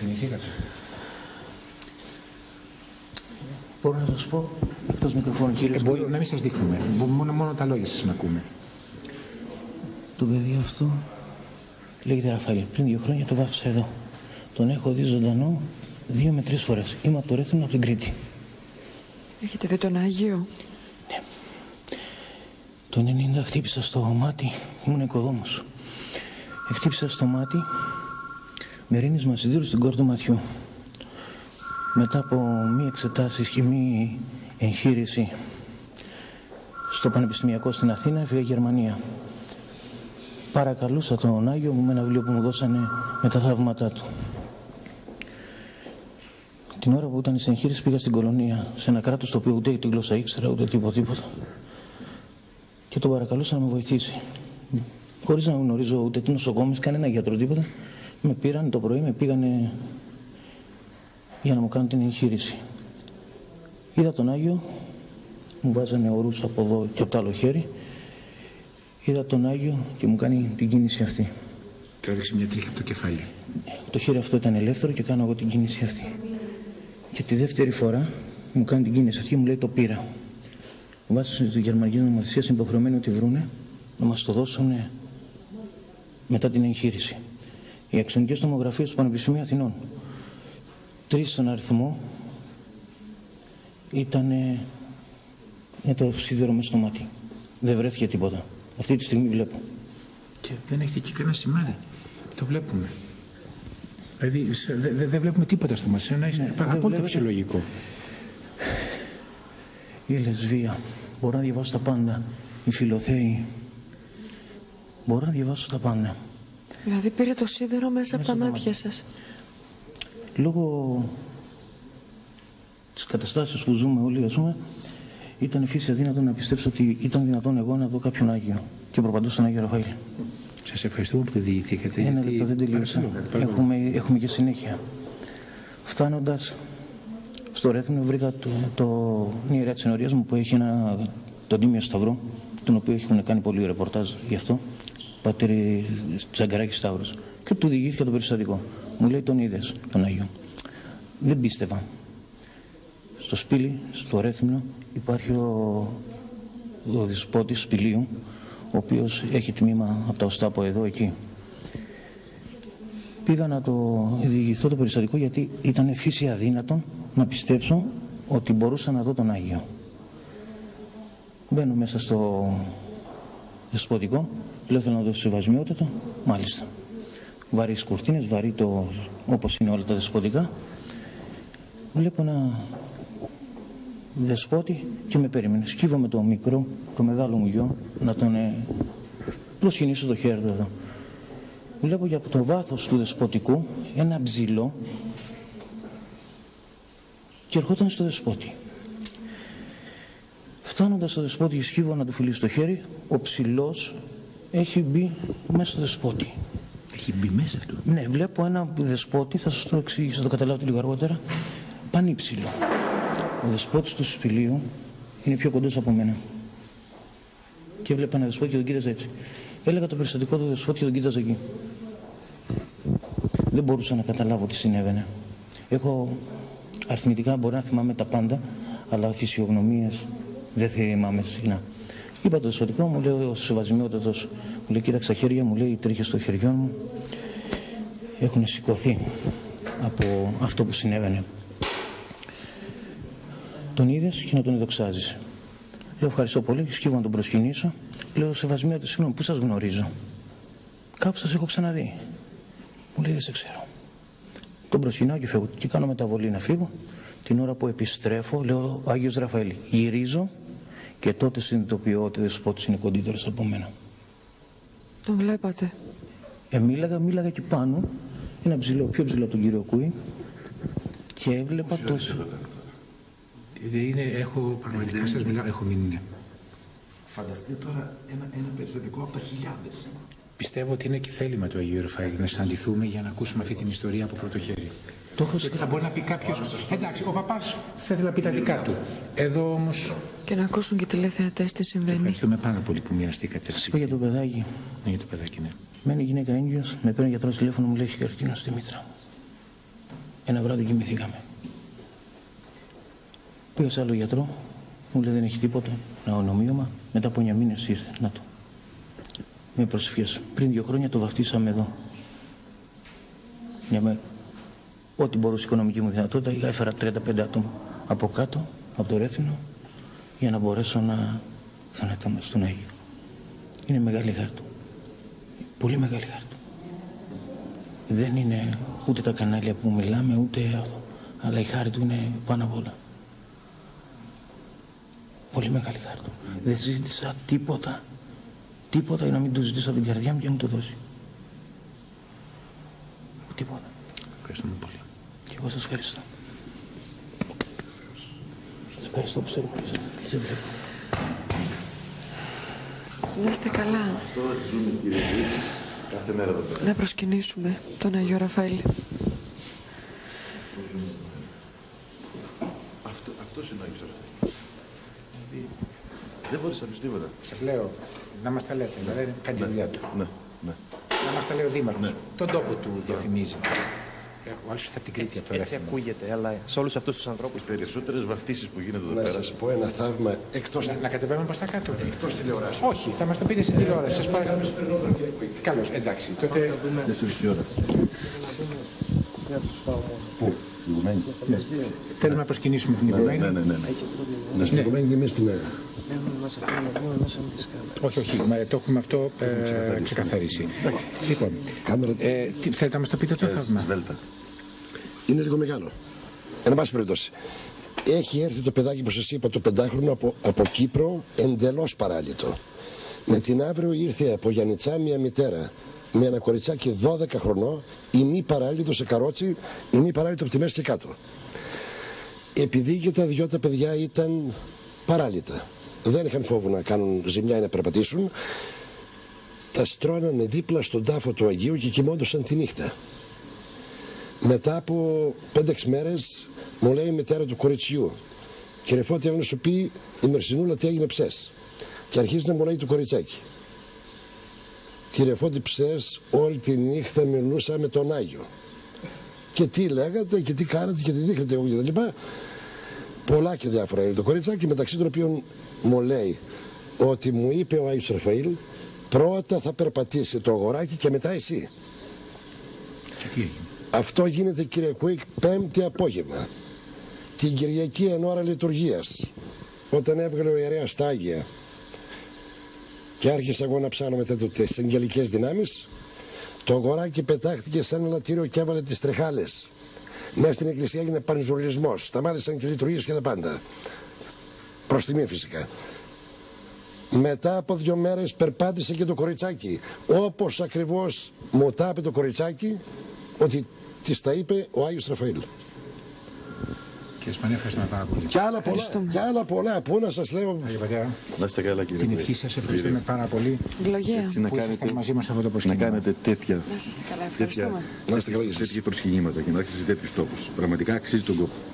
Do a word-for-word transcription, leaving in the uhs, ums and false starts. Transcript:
Θυμηθήκατε? Μπορώ να σας πω, εκτός μικροφώνου κύριε. Ε, μπορεί να μην σας δείχνουμε, μόνο, μόνο τα λόγια σας να ακούμε. Το παιδί αυτό λέγεται Ραφαήλ. Πριν δύο χρόνια το βάφησα εδώ. Τον έχω δει ζωντανό δύο με τρεις φορές. Είμαι από το Ρέθυμνο, από την Κρήτη. Έχετε δει τον Άγιο? Ναι. Το ενενήντα χτύπησα στο μάτι, ήμουν οικοδόμος. Χτύπησα στο μάτι με ρήνισμα σιδήρου στην κόρη του ματιού. Μετά από μία εξετάσεις και μία εγχείρηση στο Πανεπιστημιακό στην Αθήνα, έφυγα Γερμανία. Παρακαλούσα τον Άγιο μου με ένα βιβλίο που μου δώσανε με τα θαύματά του. Την ώρα που ήταν η εγχείρηση πήγα στην κολονία, σε ένα κράτος το οποίο ούτε τη γλώσσα ήξερα, ούτε τίποτα τίποτα. Και τον παρακαλούσα να με βοηθήσει. Χωρίς να γνωρίζω ούτε τι νοσοκόμες, κανένα γιατρό, τίποτα. Με πήραν το πρωί, με πήγανε για να μου κάνουν την εγχείρηση. Είδα τον Άγιο, μου βάζανε ορούς από εδώ και από το άλλο χέρι. Είδα τον Άγιο και μου κάνει την κίνηση αυτή. Τράβηξε μια τρίχα από το κεφάλι. Το χέρι αυτό ήταν ελεύθερο και κάνω εγώ την κίνηση αυτή. Και τη δεύτερη φορά μου κάνει την κίνηση αυτή και μου λέει το πήρα. Βάσει τη γερμανική νομοθεσία είναι υποχρεωμένοι ότι βρούνε να μας το δώσουν μετά την εγχείρηση. Οι αξονικές τομογραφίες του Πανεπιστημίου Αθηνών, τρεις στον αριθμό, ήταν με το σίδερο μες στο μάτι. Δεν βρέθηκε τίποτα. Αυτή τη στιγμή βλέπω. Και δεν έχετε εκεί κανένα σημάδι. Το βλέπουμε. Δηλαδή δεν δε, δε βλέπουμε τίποτα στο μας. Είναι ναι, απόλυτα φυσιολογικό. Η λεσβία. Μπορώ να διαβάσω τα πάντα. Οι φιλοθέοι. Μπορώ να διαβάσω τα πάντα. Δηλαδή πήρε το σίδερο μέσα, μέσα από τα μάτια, μάτια σας. Λόγω της καταστάσεως που ζούμε όλοι, ας πούμε, ήταν φύση αδύνατο να πιστέψω ότι ήταν δυνατόν εγώ να δω κάποιον Άγιο. Και προπαντώ στον Άγιο Ραφαήλ. Σας ευχαριστούμε που το διηγηθήκατε. Ένα γιατί... λεπτό, δεν τελείωσα. Έχουμε, έχουμε και συνέχεια. Φτάνοντας στο Ρέθυμνο, βρήκα το, το ιερέα της ενορίας μου που έχει ένα, τον Τίμιο Σταυρό, τον οποίο έχουν κάνει πολύ ρεπορτάζ γι' αυτό. Πατήρ Τζαγκαράκης Σταύρος. Και του διηγήθηκα το περιστατικό. Μου λέει τον είδες, τον Άγιο. Δεν πίστευα. Στο σπήλι, στο Ρέθυμνο, υπάρχει ο, ο δεσπότης σπηλίου, ο οποίος έχει τμήμα από τα οστά από εδώ εκεί. Πήγα να το διηγηθώ το περιστατικό γιατί ήταν φύση αδύνατον να πιστέψω ότι μπορούσα να δω τον Άγιο. Μπαίνω μέσα στο δεσποτικό, λέω θέλω να δω σεβασμιότητα, μάλιστα. Βαρύς κουρτίνες, βαρύ το όπως είναι όλα τα δεσποτικά. Βλέπω ένα δεσπότη και με περίμενε. Σκύβω το μικρό, το μεγάλο μου γιο, να τον ε, προσκυνήσω το χέρι του εδώ. Βλέπω για από το βάθος του δεσποτικού ένα ψηλό και ερχόταν στο δεσπότη. Φτάνοντας στο δεσπότη και σκύβω να του φιλήσω το χέρι, ο ψηλός έχει μπει μέσα στο δεσπότη. Έχει μπει μέσα αυτό. Ναι, βλέπω ένα δεσπότη, θα σας το εξηγήσω, θα το καταλάβετε λίγο αργότερα, πανύψηλο. Ο δεσπότης του σπηλίου είναι πιο κοντός από μένα. Και έβλεπα ένα δεσπότη και τον κοίταζα έτσι. Έλεγα το περιστατικό του δεσπότη και τον κοίταζα εκεί. Δεν μπορούσα να καταλάβω τι συνέβαινε. Έχω αριθμητικά, μπορεί να θυμάμαι τα πάντα, αλλά φυσιογνωμίες δεν θυμάμαι συχνά. Είπα το δεσποτικό, μου λέει ο σεβασμιότατος, μου λέει κοίταξε τα χέρια, μου λέει οι τρίχες των χεριών μου έχουν σηκωθεί από αυτό που συνέβαινε. Τον είδες και να τον εδοξάζεις. Λέω ευχαριστώ πολύ και σκύβω να τον προσκυνήσω. Λέω σεβασμιότατος, συγγνώμη, πού σας γνωρίζω? Κάπου σας έχω ξαναδεί. Μου λέει δεν σε ξέρω. Τον προσκυνάω και φεύγω και κάνω μεταβολή να φύγω. Την ώρα που επιστρέφω λέω Άγιος Ραφαήλ. Γυρίζω και τότε συνειδητοποιώ ότι ο δεσπότης είναι κοντύτερος από μένα. Τον βλέπατε? Ε, μίλαγα, μίλαγα και πάνω. Ένα ψηλό, πιο ψηλό από τον κύριο Κούι. Και έβλεπα τόσο. Είναι, έχω πραγματικά σας μιλάω, έχω μείνει. Φανταστείτε τώρα ένα, ένα περιστατικό από τα χιλιάδες. Πιστεύω ότι είναι και θέλημα του Αγίου Ραφαήλ να συναντηθούμε για να ακούσουμε αυτή την ιστορία από πρώτο χέρι. Το έχω θα μπορεί να πει κάποιος, εντάξει, ο παπάς θα ήθελε να πει τα δικά του. Εδώ όμως... Και να ακούσουν και τηλεθεατές τι συμβαίνει. Ευχαριστούμε πάρα πολύ που μοιραστήκατε. Είπα για το παιδάκι. Ναι, για το παιδάκι, ναι. Μένει η γυναίκα έγκυος, με παίρνει γιατρός τηλέφωνο, μου λέει έχει καρκίνο στη μήτρα. Ένα βράδυ κοιμηθήκαμε. Πήγα σε άλλο γιατρό, μου λέει δεν έχει τίποτα, ένα ονομίωμα. Μετά από εννιά μήνες ήρθε, να το. Με προσευχές. Πριν δύο χρόνια το βαφτίσαμε εδώ. Για με ό,τι μπορούσε η οικονομική μου δυνατότητα, έφερα τριάντα πέντε άτομα από κάτω, από το Ρέθινο, για να μπορέσω να θανατάμε στον Άγιο. Είναι μεγάλη χάρτου. Πολύ μεγάλη χάρτου. Δεν είναι ούτε τα κανάλια που μιλάμε, ούτε αυτό. Αλλά η χάρη του είναι πάνω απ' όλα. Πολύ μεγάλη χάρτου. Mm. Δεν ζήτησα τίποτα. Τίποτα για να μην του ζητήσω την καρδιά μου και να μου το δώσει. Τίποτα. Ευχαριστούμε πολύ. Και εγώ σας ευχαριστώ. Σας ευχαριστώ που σε βλέπω. Να είστε καλά. Αυτό ζούμε, κύριε Ζήτη, κάθε μέρα εδώ πέρα. Να προσκυνήσουμε τον Άγιο Ραφαήλ. Αυτό, αυτός είναι ο Άγιος Ραφαήλ. Δεν μπορείς να πεις τίποτα. Σας λέω, να μας τα λέτε, δηλαδή κάνει τη δουλειά του. Ναι, ναι. Να μας τα λέει ο Δήμαρχος. Ναι. Τον τόπο του διαφημίζει. Ο άλλος θα την Κρήτη από το Έτσι ακούγεται, αλλά σε όλους αυτούς τους ανθρώπους. Οι περισσότερες βαφτίσεις που γίνονται εδώ Να πέρα. σας πω ένα θαύμα εκτός, Να, να κατεβαίνουμε προς τα κάτω. εκτός τηλεοράσεως. Όχι, θα μας το πείτε στην τηλεόραση. Σας παρακαλώ. Καλώς, εντάξει. Τότε... Τέσσερις η ώρα. Πού, ηγουμένη. Θέλουμε να προσκυνήσουμε την ηγουμένη. Ναι, ναι, ναι. Να στην κομμένη και εμείς τη μέρα. Όχι, όχι, μα το έχουμε αυτό ε, ξεκαθαρίσει. Λοιπόν, Κάμερα... ε, τι, θέλετε να μας το πείτε το θαύμα. Δέλτα. Είναι λίγο μεγάλο. Εν πάση περιπτώσει. Έχει έρθει το παιδάκι που σας είπα, το πεντάχρονο από, από Κύπρο, εντελώς παράλυτο. Με την αύριο ήρθε από Γιαννιτσά μια μητέρα με ένα κοριτσάκι δώδεκα χρονών, η μη παράλυτο σε καρότσι, η μη παράλυτο από τη μέση και κάτω. Επειδή και τα δυο τα παιδιά ήταν παράλυτα, δεν είχαν φόβο να κάνουν ζημιά ή να περπατήσουν, τα στρώνανε δίπλα στον τάφο του Αγίου και κοιμόντουσαν τη νύχτα. Μετά από πέντε έξι μέρες μου λέει η μητέρα του κοριτσιού, κύριε Φώτη, έχω να σου πει η Μερσινούλα τι έγινε ψες. Και αρχίζει να μου λέει το κοριτσάκι, κύριε Φώτη, ψες όλη τη νύχτα μιλούσα με τον Άγιο. Και τι λέγατε και τι κάνατε και τι δείχνετε εγώ και τα λοιπά. Πολλά και διάφορα είναι το κοριτσάκι, μεταξύ των οποίων μου λέει ότι μου είπε ο Άγιος Ραφαήλ, πρώτα θα περπατήσει το αγοράκι και μετά εσύ. Και τι έγινε. Αυτό γίνεται, κύριε Κουίκ, πέμπτη απόγευμα. Την Κυριακή εν ώρα λειτουργίας, όταν έβγαλε ο ιερέας τα Άγια και άρχισα εγώ να ψάχνω μετά τις αγγελικές δυνάμεις, το αγοράκι πετάχτηκε σαν ένα λατήριο και έβαλε τις τρεχάλες. Μέσα στην εκκλησία έγινε πανζουλισμός, σταμάτησαν και λειτουργίες και τα πάντα. Προς τιμή φυσικά. Μετά από δύο μέρες περπάτησε και το κοριτσάκι, όπως ακριβώς μου τα είπε το κοριτσάκι, ότι της τα είπε ο Άγιος Ραφαήλ. Κύριε Σπανία, ευχαριστούμε πάρα πολύ. Και άλλα πολλά, και άλλα πολλά, πού να σας λέω. Άγιο Πατέρα, Να είστε καλά, κύριε την Κουίκ. ευχή σας ευχαριστούμε πάρα πολύ. Ευλογία. Έτσι να Που κάνετε, ήσασταν μαζί μας σε αυτό το να προσκύνημα. κάνετε τέτοια, Να είστε καλά, ευχαριστούμε. Να είστε καλά και εσείς. τέτοια προσκυνήματα και να έρχεστε σε τέτοιους τόπους. Πραγματικά αξίζει τον κόπο.